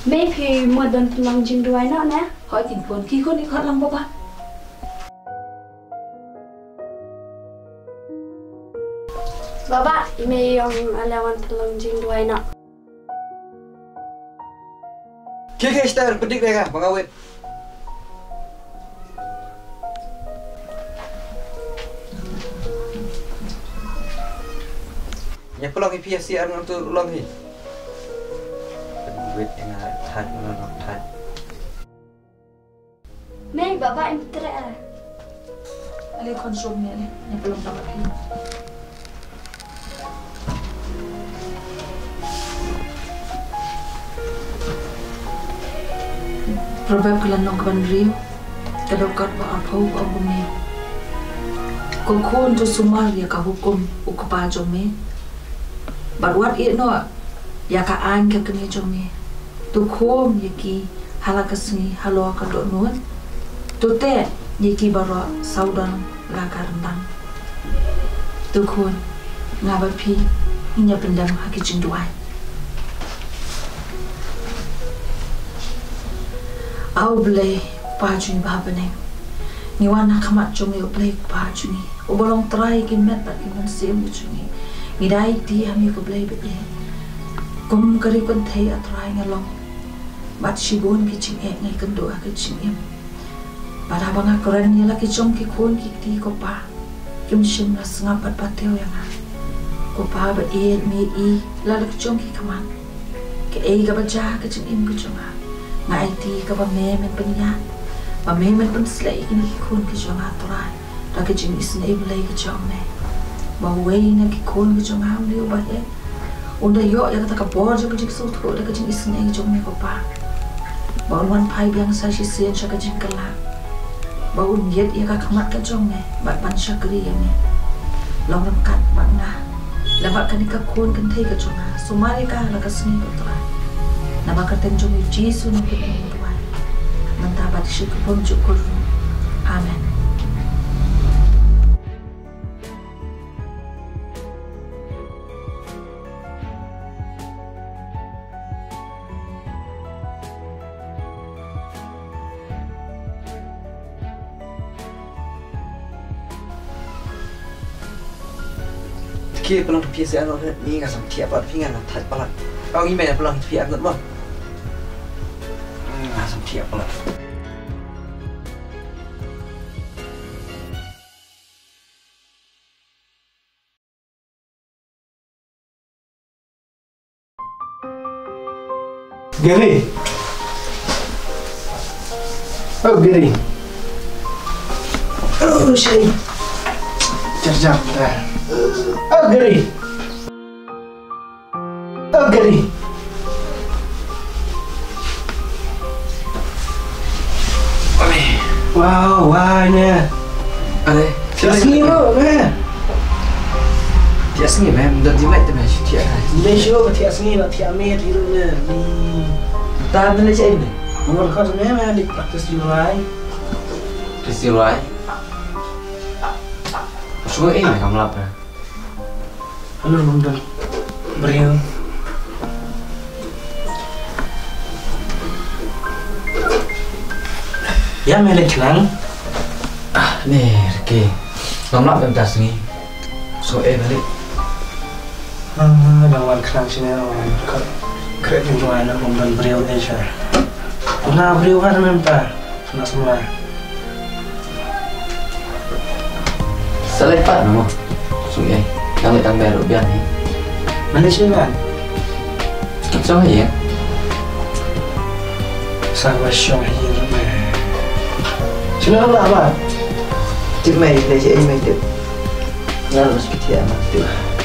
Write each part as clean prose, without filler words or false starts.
mấy khi mua đơn lòng chừng đuôi nó nè hỏi tình buồn khi khôn đi khót lòng bố ba Bapak, ini yang alawan telang jing dua nak. Kira kita pedik mereka, Bang Awit. Yang pulang ke PSC orang tu ulang ni. Wait yang ada orang tad. Mei bapak yang terak. Ali konsum ni, yang belum dapat ni. Proverb kelan nong kan rio, kadokar ba apau ba bumi. Kokon tu sumar ya ka hukum ukpa jome. Barwat no ya ka an ka kene jome. Tu khom yaki halakasni halo ka do nuan. Tu te yaki baro saudan la karndang. Tu khon ngabapi inya pendam hakijing duai. Au blay pajuni bahabaneng. Ni wana kamat jongi blay pajuni. Obolong try kin met bat kin sim jungi. Ni dai ti hami ko blay bet ye. Kum kari kon thei atrai ngalong. Bat shibon ki ching e ngai kan do ka ching em. Pada banga koran ni la ki chong ki khon ki ti ko pa. Kim shim la snga pat pateo yang ha. Ko pa ba e mi I la la ki chong ki kaman. Ke e ga ba ja ka ching em ki chong ha. Ngai ti ka ba me men penya ba me men pen slay ki khon ki jong atrai ta ki jing is ne blay ki jong ne ba we na ki khon ki jong ham liu ba ye unda yo ya ka bor jo ki jing so tho da ki jing is ne jong ne ko pa ba wan pai biang sa shi sien cha ka jing kala ba un yet ya ka khamat ka jong ne ba ban sha kri ya ne long ram kat ba na la ba ka ni ka khon kan thei ka jong ha sumari ka la ka sni ko trai nama katen jongi Yesus nak kita tuan, mendapat syukur syukur, amin. Kira pelang PSC orang ni ngasam tiap pada pingan nak tad pelang. Kau ni mana pelang PSC orang tu? Ngasam tiap pelang. Gary. Oh Gary. Oh Shay. Jam dah. Oh Gary. Oh Gary. Wow, wahnya. Ada. Tiap sini lo, meh. Tiap sini meh, dah jimat tu meh tiap. Malaysia ke tiap sini, tiap meh tiru meh. Tak ada Malaysia ini. Umur kau tu meh di praktis Julai. Julai. Semua ini kamu lapar. Halo London. Beriu. Ya melek kenang. Ah, ni Ricky. Kamu lapar betas ni. So balik. Bangwan kenang sini orang. Kerja Julai nak London beriu Asia. Pernah beriu kan mentah. Pernah semula. Selepat nama. So kami tambah rupiah ni. Malaysia kan? So ya. Sama syong hiu meh. Sini apa? Cik mai Malaysia ini mai tu. Ngan masuk kita amat tu.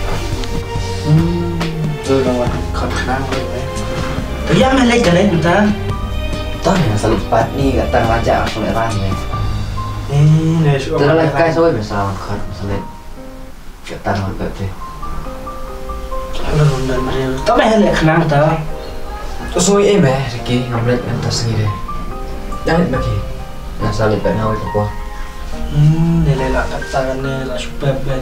Tu bangwan kau kenang meh. Ya melek kan entah. Tahu yang selepat ni kat tang raja langsung leran ni. Ni syong. Terlalu kai sampai besar kan selet. Kat tang kat tu. Halo London beriu. Tak melek kenang tak? So meh Ricky ngambil mentas ni deh. Jangan bagi. Yang salit kat nawi tu apa? Nilai lah katakan ni lah super bad.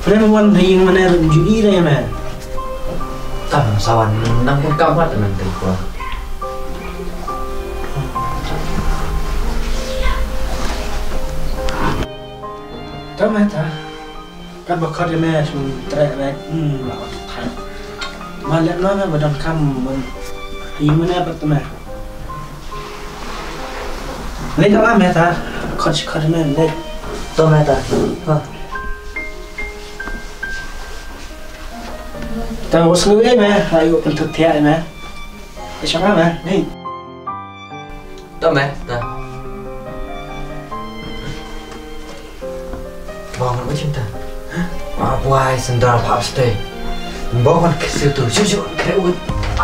Pernah membuat ring mana judi dah ya meh. Kan sawan nang pun kamat nanti gua. Tahu meh ta? Kan bakal dia meh cuma terai lah thai. Malam lah meh badan kam ring mana betul meh. Lấy đâu ăn mẹ ta? Con mẹ lấy. Tôi mẹ ta. Tao có sướng ấy mẹ, lại có cần thực thiện mẹ. Để cho mẹ đi. Tôi mẹ ta. Vòng nó chúng ta. Mà quay sendal pop stay. Bawa con ke situ, jujur kayak udah.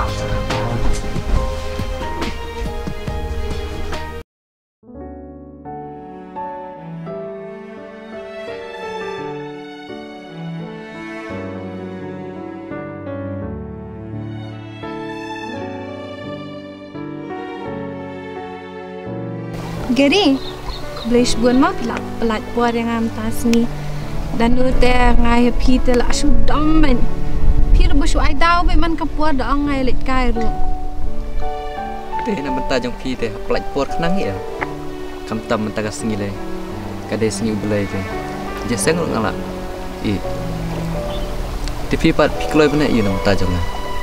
Gary, belish buan ma pelat buat yang am tas ni. Dan nu te ngai phi te la shu dam men. Phi bu shu ai dau be man ka puat da ngai let kai ru. Te na man ta jong phi te pelat puat khnang ya. Kam tam man ta ka singi le. Ka de singi belai te. Je seng ru ngala. I. Te phi pat phi kloi bana i na ta jong.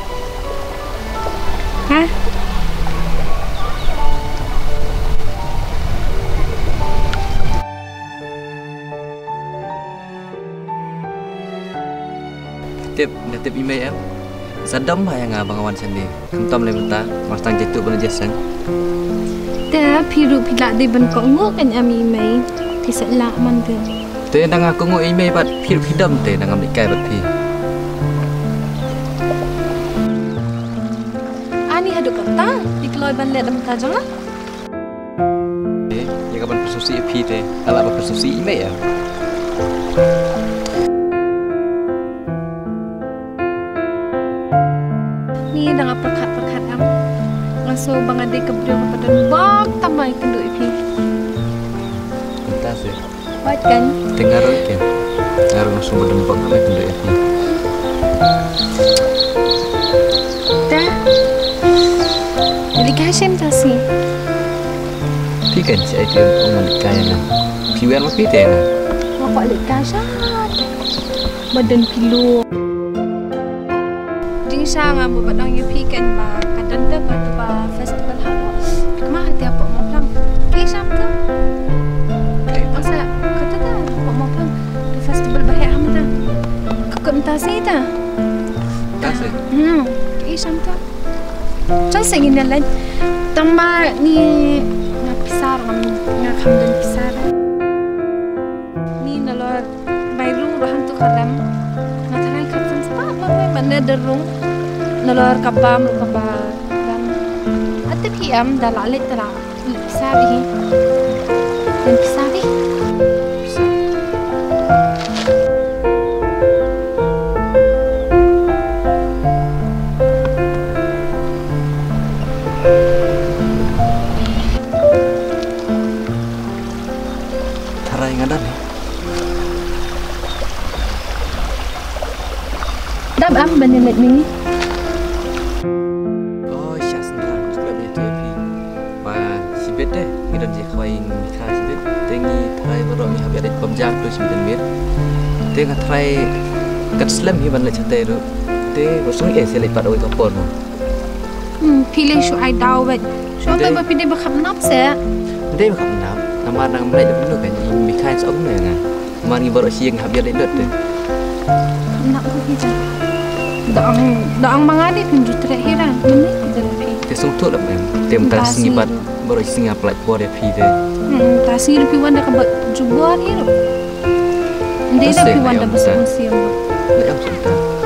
Ha? Tip email em sadam hai nga bangawan sandi kamtam le mata mastang jitu bana jasan Te phi ru phi la de ban ko ngo kan ami mai thì sẽ lạ man te te nang aku ngo email bat phi dam te nang am kai bat phi ani hadu kata dikloi ban le dam ta janga ya ka ban persusi phi te ala ba persusi email ya ni dah perkat am ngaso bang ade ke beliau kepada bak tamai kendu ipi entah sih baik kan dengar ke ngaruh sumber dempang apa kendu ipi dah jadi kasih tasi phi kan si itu orang kaya na phi wer ma phi te na ngapa lek kasih badan pilu sang ang bubadang yupi kan ba kadanda ba tu ba festival hawa kema hati apa maplang kisam tu asa kata dah apa maplang di festival bahaya hamda kekumtasi ta kasih kisam tu cai sengin lain tamba ni ngapisar ngakamdan pisar ni nalor bayru rahan tu karam natarai katam sapa apa benda derung nalor kabam kabam ate piam dalalit tara pisari dan pisari tarai ngadan dab am benelet mini bete ngidan je khwaing kha sibet tengi thai baro mi habia de pamjak tu simden mir tenga thai kat slam hi ban le chate ru te bosung e se le pat oi ka pon feeling shu ai daw bet shu ta ba pide ba kham nap se de ba kham nap nama nang mle de nu kan mi khai sok ne nga man ngi baro sieng habia de lut de nak ko hi ja daang mangade kun jutre hira mene de te sung tu lam em tem ta singi bat baru singa pelat buat dia pide. Tasir pi wanda ka jubuan hiro. Ndela pi wanda besar museum. Lepas sudah.